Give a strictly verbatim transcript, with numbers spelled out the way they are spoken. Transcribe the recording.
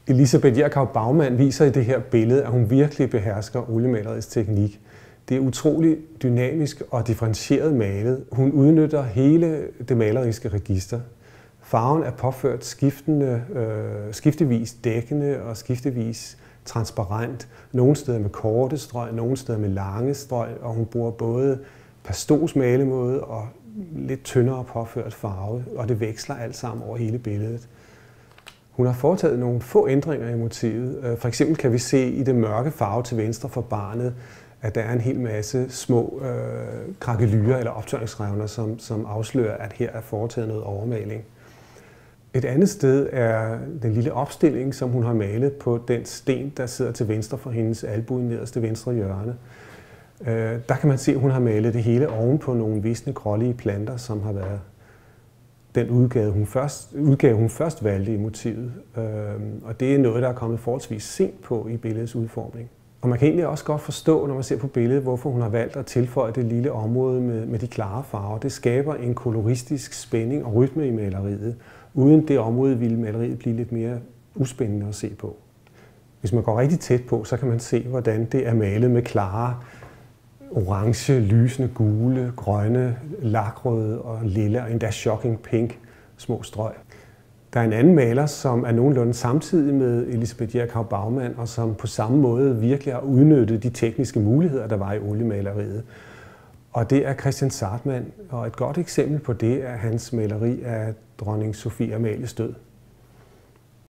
Elisabeth Gjerkau Baumann viser i det her billede, at hun virkelig behersker oliemaleriets teknik. Det er utroligt dynamisk og differentieret malet. Hun udnytter hele det maleriske register. Farven er påført skiftende, øh, skiftevis dækkende og skiftevis transparent. Nogle steder med korte strøg, nogle steder med lange strøg, og hun bruger både Pastols malemåde og lidt tyndere påført farve, og det veksler alt sammen over hele billedet. Hun har foretaget nogle få ændringer i motivet. For eksempel kan vi se i det mørke farve til venstre for barnet, at der er en hel masse små øh, krakelyrer eller optørringsrevner, som, som afslører, at her er foretaget noget overmaling. Et andet sted er den lille opstilling, som hun har malet på den sten, der sidder til venstre for hendes albue i nederste venstre hjørne. Øh, der kan man se, at hun har malet det hele oven på nogle visne grålige planter, som har været den udgave, hun først, udgave, hun først valgte i motivet. Øh, og det er noget, der er kommet forholdsvis sent på i billedets udformning. Og man kan egentlig også godt forstå, når man ser på billedet, hvorfor hun har valgt at tilføje det lille område med, med de klare farver. Det skaber en koloristisk spænding og rytme i maleriet. Uden det område ville maleriet blive lidt mere uspændende at se på. Hvis man går rigtig tæt på, så kan man se, hvordan det er malet med klare, orange, lysende, gule, grønne, lakrøde og lilla og endda shocking pink små strøg. Der er en anden maler, som er nogenlunde samtidig med Elisabeth Gjerkau Baumann, og som på samme måde virkelig har udnyttet de tekniske muligheder, der var i oliemaleriet. Og det er Christian Zahrtmann, og et godt eksempel på det er hans maleri af dronning Sophie Amalies død.